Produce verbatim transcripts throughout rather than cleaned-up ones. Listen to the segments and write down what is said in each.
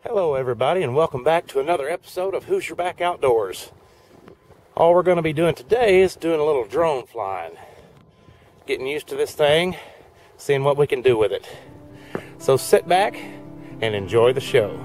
Hello everybody, and welcome back to another episode of Hoosier Back Outdoors. All we're going to be doing today is doing a little drone flying. Getting used to this thing, seeing what we can do with it. So sit back and enjoy the show.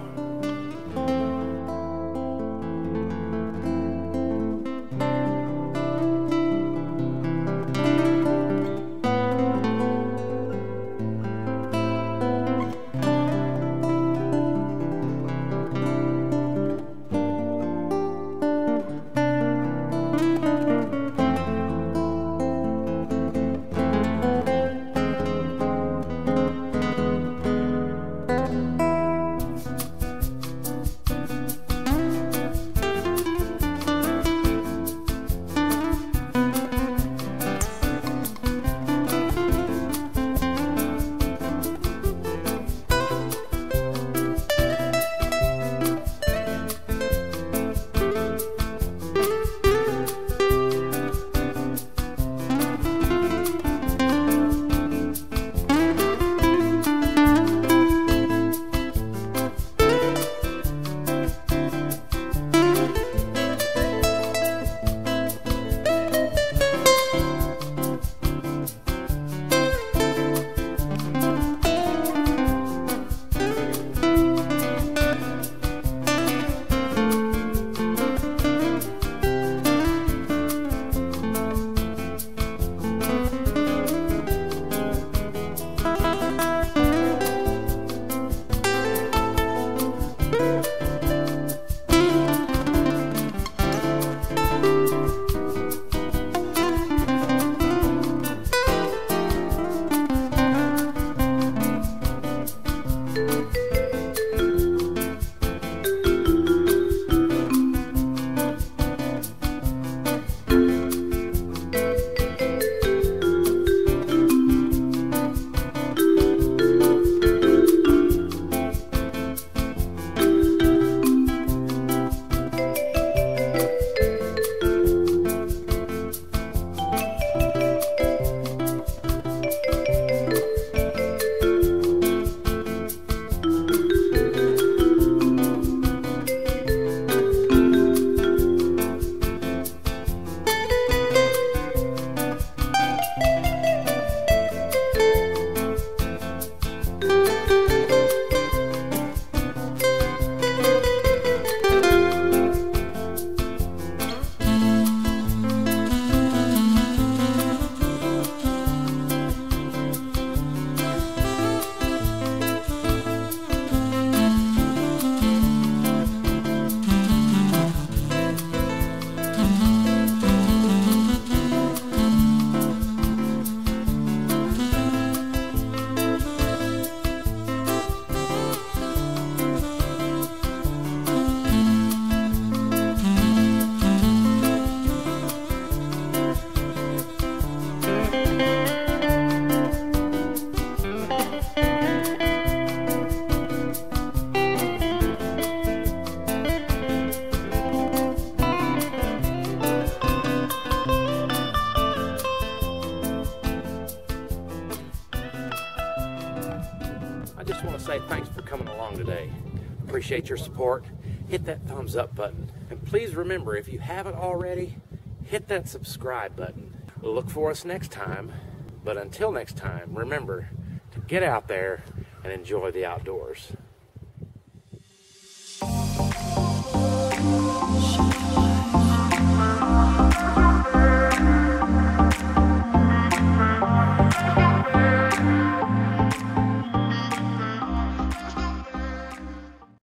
I just want to say thanks for coming along today. Appreciate your support. Hit that thumbs up button. And please remember, if you haven't already, hit that subscribe button. Look for us next time. But until next time, remember to get out there and enjoy the outdoors.